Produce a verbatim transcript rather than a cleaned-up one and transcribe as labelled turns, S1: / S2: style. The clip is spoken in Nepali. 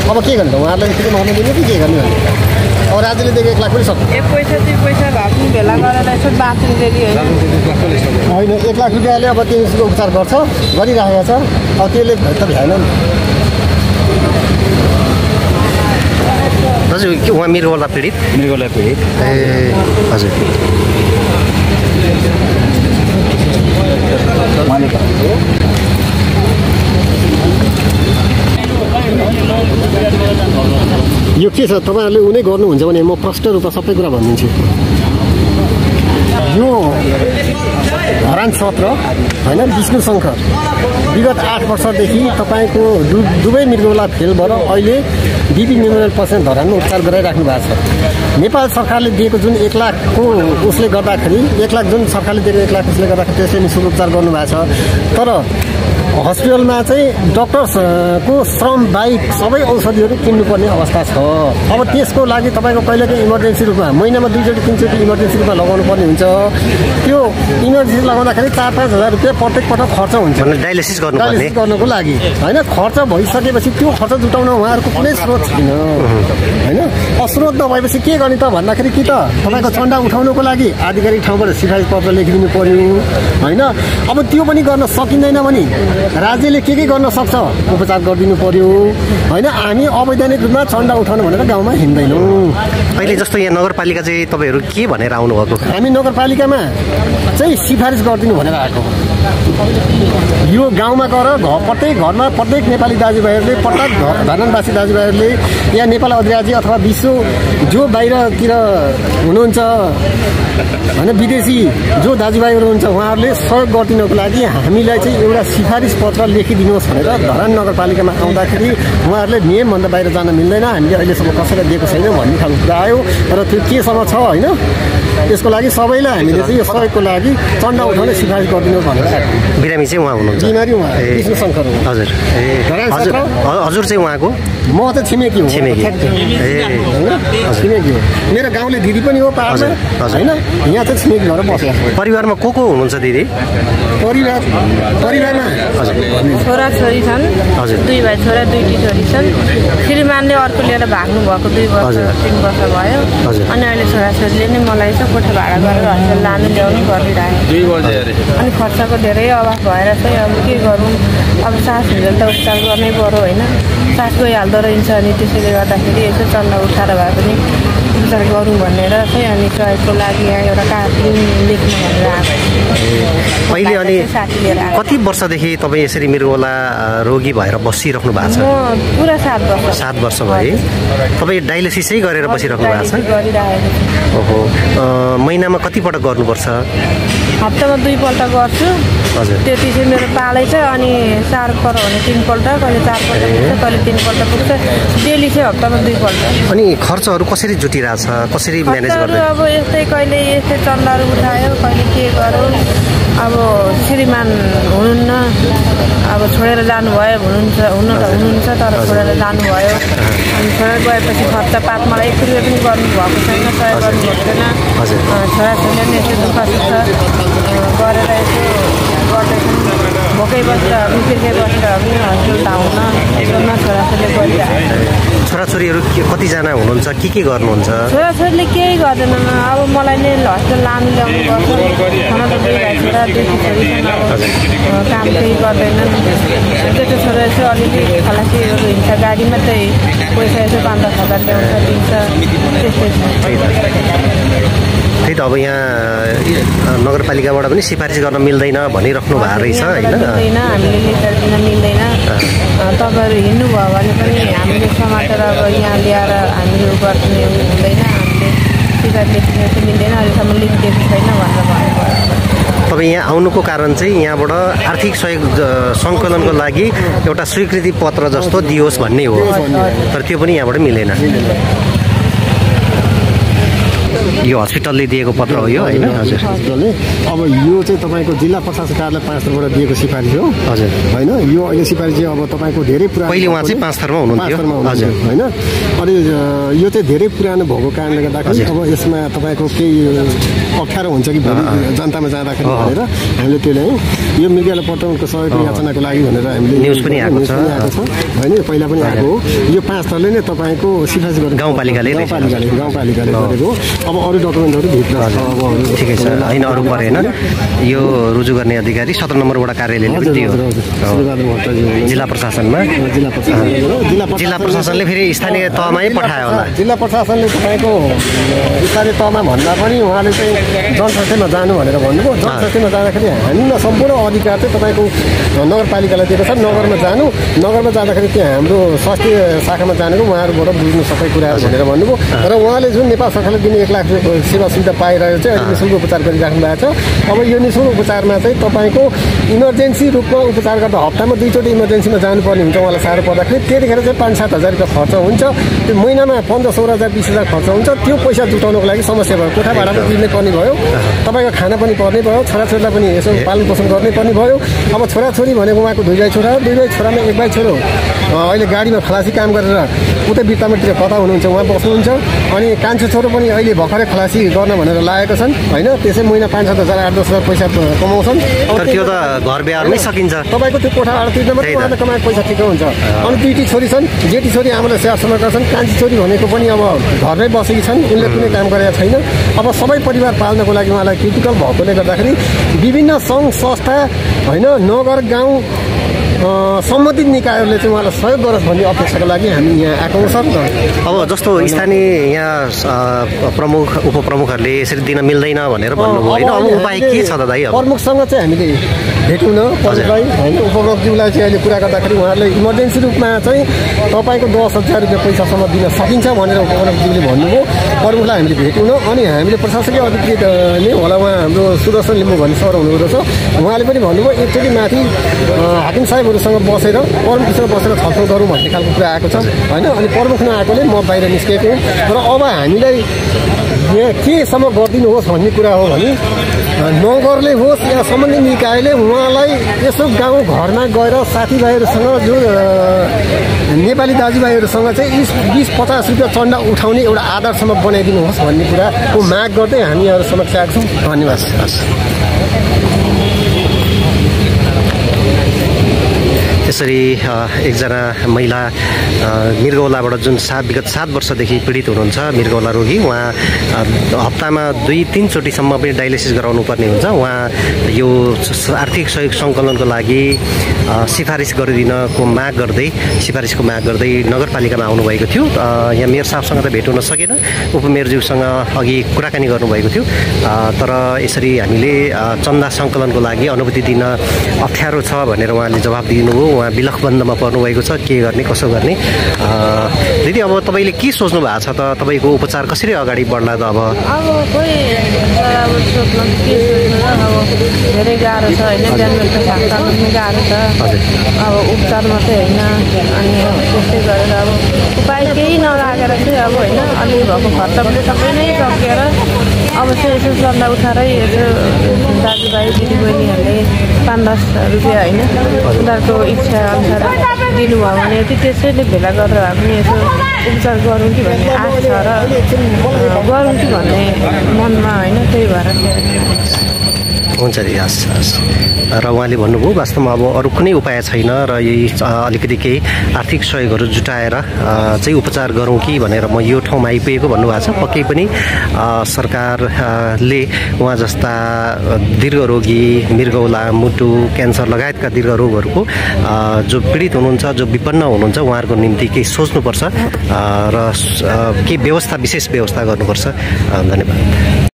S1: अब के गर्नु उहाँहरूलाई फेरि मर्नु दिने कि के गर्ने अब राज्यले दिएको एक लाख पनि सक्छ
S2: एक पैसा दुई पैसा भए पनि भेला गरेर यसो बाँच्नु दिने
S1: होइन एक लाख रुपियाँले अब त्यो उपचार गर्छ गरिराखेको छ अब त्यसले त भ्याएन नि
S3: हजुर के उहाँ मृगौला पीडित
S4: मृगौला पीडित
S3: ए हजुर
S1: यो के छ तपाईँहरूले उनी गर्नुहुन्छ भने म प्रष्ट रूपमा सबै कुरा भनिदिन्छु यो धरान सत्र होइन विष्णु शङ्कर विगत आठ वर्षदेखि तपाईँको दु दुवै मृगौला फेल भएर अहिले बिपी मेमोरियल पेसेन्ट धरानमा उपचार गराइराख्नु भएको छ नेपाल सरकारले दिएको जुन एक लाखको उसले गर्दाखेरि एक लाख जुन सरकारले दिएको एक लाख उसले गर्दाखेरि त्यसले निःशुल्क उपचार गर्नुभएको छ तर हस्पिटलमा चाहिँ डक्टर्सको श्रम बाहेक सबै औषधिहरू किन्नुपर्ने अवस्था छ अब त्यसको लागि तपाईँको कहिलेकाहीँ इमर्जेन्सी रूपमा महिनामा दुईचोटि तिनचोटि इमर्जेन्सी रूपमा लगाउनु पर्ने हुन्छ त्यो इमर्जेन्सी लगाउँदाखेरि चार पाँच हजार रुपियाँ प्रत्येक पटक खर्च हुन्छ
S3: डायलिसिस
S1: डायलिसिस गर्नको लागि होइन खर्च भइसकेपछि त्यो खर्च जुटाउन उहाँहरूको कुनै स्रोत छैन होइन स्रोत नभएपछि के गर्ने त भन्दाखेरि कि त तपाईँको चन्दा उठाउनुको लागि आधिकारिक ठाउँबाट सिफारिस पत्र लेखिदिनु पर्यो होइन अब त्यो पनि गर्न सकिँदैन भने राज्यले के के गर्न सक्छ उपचार गरिदिनु पर्यो होइन हामी अवैधानिक रूपमा चन्दा उठाउनु भनेर गाउँमा हिँड्दैनौँ
S3: अहिले जस्तो यहाँ नगरपालिका चाहिँ तपाईँहरू के भनेर आउनुभएको
S1: हामी नगरपालिकामा चाहिँ सिफारिस गरिदिनु भनेर आएको यो गाउँमा गएर घर प्रत्येक घरमा प्रत्येक नेपाली दाजुभाइहरूले प्रत्येक धरानवासी दाजुभाइहरूले यहाँ नेपाल अधिराज्य अथवा विश्व जो बाहिरतिर हुनुहुन्छ होइन विदेशी जो दाजुभाइहरू हुन्छ उहाँहरूले सहयोग गरिदिनुको लागि हामीलाई चाहिँ एउटा सिफारिस पत्र लेखिदिनुहोस् भनेर धरान नगरपालिकामा आउँदाखेरि उहाँहरूले नियमभन्दा बाहिर जान मिल्दैन हामीले अहिलेसम्म कसैलाई दिएको छैन भन्ने खालको कुरा आयो र त्यो केसम्म छ होइन त्यसको लागि सबैलाई हामीले चाहिँ यो सहयोगको लागि चन्दा उठाउने सिफारिस गरिदिनु भनेर
S3: बिरामी चाहिँ उहाँ हुनुहुन्छ
S1: बिमारी उहाँ विष्णु शङ्कर हो
S3: हजुर ए हजुर हजुर चाहिँ उहाँको
S1: म चाहिँ छिमेकी हो
S3: छिमेकी ए
S1: छिमेकी हो मेरो गाउँले दिदी पनि हो पाहाडमा होइन यहाँ चाहिँ छिमेकी भएर बसेको छु
S3: परिवारमा को को हुनुहुन्छ दिदी
S1: परिवार परिवारमा
S2: छोरा छोरी छन् दुई भाइ छोरा दुईटी छोरी छन् श्रीमानले अर्को लिएर भाग्नु भएको दुई वर्ष तिन वर्ष भयो अनि अहिले छोराछोरीले नै मलाई चाहिँ कोठा भाडा गरेर हस्पिटल लानु ल्याउनु गरिरहेको अनि खर्चको धेरै अभाव भएर चाहिँ अब के गरौँ अब सास हुँदा त उपचार गर्नै पर्यो होइन सास गइहाल्दो रहेछ अनि त्यसैले गर्दाखेरि यसो चन्दा उठाएर भए पनि उपचार गरौँ भनेर चाहिँ अनि सहयोगको लागि यहाँ एउटा कागज लेख्नु भनेर आएको
S3: अहिले अनि कति वर्षदेखि तपाईँ यसरी मृगौला रोगी भएर बसिराख्नु भएको छ
S2: म पुरा सात वर्ष
S3: सात वर्ष भयो तपाईँ डायलिसिसै गरेर बसिराख्नु भएको छ
S2: गरिरहेको
S3: ओहो महिनामा कतिपटक गर्नुपर्छ
S2: हप्तामा दुईपल्ट गर्छु
S3: हजुर
S2: त्यति चाहिँ मेरो पालै छ अनि चार पऱ्यो भने तिनपल्ट कहिले चारपल्ट पुग्छ कहिले तिनपल्ट पुग्छ डेली चाहिँ हप्तामा दुईपल्ट
S3: अनि खर्चहरू कसरी जुटिरहेछ कसरी म्यानेज गर्दै
S2: अब यस्तै कहिले यस्तै चन्दाहरू उठायो कहिले के गर्यो अब श्रीमान हुनुहुन्न अब छोडेर जानुभयो हुनुहुन्छ हुनु त हुनुहुन्छ तर छोडेर जानुभयो अनि छोडेर गएपछि खर्च पात मलाई एक रुपियाँ पनि गर्नुभएको छैन सहयोग गर्नुभएको छैन छोराछोरीले पनि यसो दुःख सुख गरेर यसो गर्दैछन् भोकै बसेर पनि बिर्कै बसेर पनि हस्पिटल धाउन एकदम छोराछोरीले गरिरहेको
S3: छोराछोरीहरू कतिजना हुनुहुन्छ के के गर्नुहुन्छ
S2: छोराछोरीले केही गर्दैनन् अब मलाई नै हस्पिटल लानु ल्याउनु पर्छ खाना त दुई भाइ छोरा दुई छोरी छन् अब काम केही गर्दैनन् त्यो छोरा यसो अलिअलि खलासीहरू हिँड्छ गाडीमा चाहिँ पैसा यसो पाँच दस हजार ल्याउँछ दिन्छ त्यस्तै
S3: त्यही त अब यहाँ नगरपालिकाबाट पनि सिफारिस गर्न मिल्दैन भनिराख्नु भएको रहेछ होइन
S2: मिल्दैन हामीले लेखेर दिन मिल्दैन तपाईँहरू हिँड्नुभयो भने पनि हामीले समातेर अब यहाँ ल्याएर हामीले गर्ने हुँदैन हामीले सिफारिस लेख्ने चाहिँ मिल्दैन अहिलेसम्म लेखिदिएको छैन भनेर भन्नुभयो
S3: तपाईँ यहाँ आउनुको कारण चाहिँ यहाँबाट आर्थिक सहयोग सङ्कलनको लागि एउटा स्वीकृति पत्र जस्तो दियोस् भन्ने हो तर त्यो पनि यहाँबाट मिलेन यो हस्पिटलले दिएको पत्र हो यो होइन? हजुर।
S1: हस्पिटलले अब यो चाहिँ तपाईँको जिल्ला प्रशासन कार्यालय पाँच थरबाट दिएको सिफारिस हो।
S3: हजुर।
S1: होइन यो अहिले सिफारिस चाहिँ अब तपाईँको धेरै पुरानो,
S3: पहिले उहाँ चाहिँ पाँच थरमा हुनुहुन्थ्यो।
S1: हजुर। होइन अनि यो चाहिँ धेरै पुरानो भएको कारणले गर्दाखेरि अब यसमा तपाईँको केही अप्ठ्यारो हुन्छ कि भोलि जनतामा जाँदाखेरि भनेर हामीले त्यसले यो मिडियालाई पठाउनुको सहयोग याचनाको लागि भनेर हामीले
S3: न्युज पनि आएको छ
S1: होइन? पहिला पनि आएको हो। यो पाँच थरले नै तपाईँको सिफारिस गरेको
S3: गाउँपालिकाले
S1: गाउँपालिकाले गाउँपालिकाले गरेको। अब अरू डकुमेन्टहरू भित्र छ। अब
S3: ठिकै छ होइन, अरू परेन। यो रुजु गर्ने अधिकारी सत्र नम्बर वडा कार्यालयले पनि दियो जिल्ला प्रशासनमा।
S1: जिल्ला प्रशासन
S3: जिल्ला प्रशासनले फेरि स्थानीय तहमै पठायो होला।
S1: जिल्ला प्रशासनले तपाईँको स्थानीय तहमा भन्दा पनि उहाँले चाहिँ जनस्वास्थ्यमा जानु भनेर भन्नुभयो। जनस्वास्थ्यमा जाँदाखेरि हामीमा सम्पूर्ण अधिकार चाहिँ तपाईँको नगरपालिकालाई दिएको छ। नगरमा जानु, नगरमा जाँदाखेरि त्यहाँ हाम्रो स्वास्थ्य शाखामा जानेको उहाँहरूबाट बुझ्नु सबै कुराहरू भनेर भन्नुभयो। र उहाँले जुन नेपाल सरकारले दिने एक लाख रुपियाँ सेवा सुविधा पाइरहेको चाहिँ अहिले निःशुल्क उपचार गरिराख्नु भएको छ। अब यो निःशुल्क उपचारमा चाहिँ तपाईँको इमर्जेन्सी रूपमा उपचार गर्दा हप्तामा दुईचोटि इमर्जेन्सीमा जानुपर्ने हुन्छ उहाँलाई साह्रो पर्दाखेरि। त्यतिखेर चाहिँ पाँच सात हजार रुपियाँ खर्च हुन्छ। त्यो महिनामा पन्ध्र सोह्र हजार बिस हजार खर्च हुन्छ। त्यो पैसा जुटाउनको लागि समस्या भयो। कोठा भाडा पनि तिर्नै पर्ने भयो, तपाईँको खाना पनि पर्ने भयो, छोराछोरीलाई पनि यसो पालन पोषण गर्नै पर्ने भयो। अब छोराछोरी भनेको उहाँको दुई भाइ छोरा, दुई भाइ छोरामा एक भाइ छोरो अहिले गाडीमा खलासी काम गरेर उतै बिर्तामातिर कता हुनुहुन्छ उहाँ बस्नुहुन्छ। अनि कान्छो छोरो पनि अहिले भर्खरै खलासी गर्न भनेर लागेको छन् होइन? त्यसै महिना पाँच सात हजार आठ दस हजार पैसा कमाउँछन्।
S3: त्यो त घर व्यवहारमै सकिन्छ।
S1: तपाईँको त्यो कोठा भाडा तिर्न मात्रै उहाँले कमाएको पैसा ठिकै हुन्छ। अनि दुईटी छोरी छन्, जेठी छोरी आमाले स्याहार समार गर्छन्। कान्छी छोरी भनेको पनि अब घरमै बसेकी छन्, उनले कुनै काम गरेका छैन। अब सबै परिवार पाल्नको लागि उहाँलाई क्रिटिकल भएकोले गर्दाखेरि विभिन्न सङ्घ संस्था होइन, नगर गाउँ सम्बन्धित निकायहरूले चाहिँ उहाँलाई सहयोग गरोस् भन्ने अपेक्षाको लागि हामी यहाँ आएको छौँ।
S3: अब जस्तो स्थानीय यहाँ प्रमुख उपप्रमुखहरूले यसरी दिन मिल्दैन भनेर भन्नुभयो होइन? अब उपाय के छ त दाइ?
S1: प्रमुखसँग चाहिँ हामीले भेट्यौँ न प्रमुखलाई होइन? उपप्रमुखज्यूलाई चाहिँ अहिले कुरा गर्दाखेरि उहाँहरूले इमर्जेन्सी रूपमा चाहिँ तपाईँको दस हजार रुपियाँ पैसासम्म दिन सकिन्छ भनेर उपप्रमुखज्यूले भन्नुभयो। प्रमुखलाई हामीले भेट्यौँ न। अनि हामीले प्रशासकीय अधिकृत नै होला उहाँ हाम्रो सुदर्शन लिम्बू भन्ने सर हुनुहुँदो रहेछ। उहाँले पनि भन्नुभयो एकचोटि माथि हाकिम साहेबहरूसँग बसेर प्रमुखसँग बसेर छलफल गरौँ भन्ने खालको कुरा आएको छ होइन? अनि प्रमुख नआएकोले म बाहिर निस्केको र अब हामीलाई यहाँ केसम्म गरिदिनुहोस् भन्ने कुरा हो भने नगरले होस् या सम्बन्धित निकायले उहाँलाई यसो गाउँ घरमा गएर साथीभाइहरूसँग जो नेपाली दाजुभाइहरूसँग चाहिँ बिस पचास रुपियाँ चन्दा उठाउने एउटा आधारसम्म बनाइदिनुहोस् भन्ने कुराको माग गर्दै हामी यहाँहरू समक्ष आएको छौँ। धन्यवाद।
S3: यसरी एकजना महिला मृगौलाबाट जुन सात विगत सात वर्षदेखि पीडित हुनुहुन्छ, मृगौला रोगी, उहाँ हप्तामा दुई तिनचोटिसम्म पनि डायलिसिस गराउनु पर्ने हुन्छ। उहाँ यो आर्थिक सहयोग सङ्कलनको लागि सिफारिस गरिदिनको माग गर्दै सिफारिसको माग गर्दै नगरपालिकामा आउनुभएको थियो। यहाँ मेयर साहबसँग त भेट हुन सकेन, उपमेयरज्यूसँग अघि कुराकानी गर्नुभएको थियो। तर यसरी हामीले चन्दा सङ्कलनको लागि अनुभूति दिन अप्ठ्यारो छ भनेर उहाँले जवाब दिनुभयो। उहाँ विलखबन्दमा पर्नुभएको छ, के गर्ने कसो गर्ने। दिदी अब तपाईँले के सोच्नु भएको छ त? तपाईँको उपचार कसरी अगाडि बढ्ला त? अब
S2: अब कोही अब सोच्नु के सोच्नु र अब धेरै गाह्रो छ होइन? बिहान बेलुका खाना पनि गाह्रो छ। अब उपचार मात्रै होइन, अनि त्यस्तै गरेर अब उपाय केही नलागेर चाहिँ अब होइन अलिक भएको खर्च पनि सबै नै सकेर अब चाहिँ यसो चन्दा उठाएरै यसो दाजुभाइ दिदीबहिनीहरूले पाँच दस रुपियाँ होइन उनीहरूको इच्छा अनुसार दिनुभयो भने यति त्यसैले भेला गरेर भए पनि यसो उपचार गरौँ कि भन्ने आश छ र गरौँ कि भन्ने मनमा होइन, त्यही भएर।
S3: हुन्छ नि, हस् हस्। र उहाँले भन्नुभयो वास्तवमा अब अरू कुनै उपाय छैन र यही अलिकति केही आर्थिक सहयोगहरू जुटाएर चाहिँ उपचार गरौँ कि भनेर म यो ठाउँमा आइपुगेको भन्नुभएको छ। पक्कै पनि सरकारले उहाँ जस्ता दीर्घरोगी, मृगौला, मुटु, क्यान्सर लगायतका दीर्घरोगहरूको जो पीडित हुनुहुन्छ, जो विपन्न हुनुहुन्छ, उहाँहरूको निम्ति केही सोच्नुपर्छ र केही व्यवस्था, विशेष व्यवस्था गर्नुपर्छ। धन्यवाद।